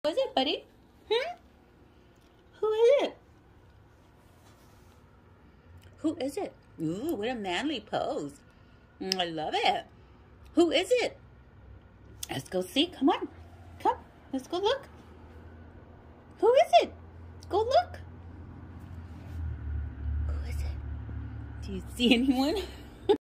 Who is it, buddy? Who is it? Who is it? Ooh, what a manly pose. I love it. Who is it? Let's go see. Come on. Come. Let's go look. Who is it? Let's go look. Who is it? Do you see anyone?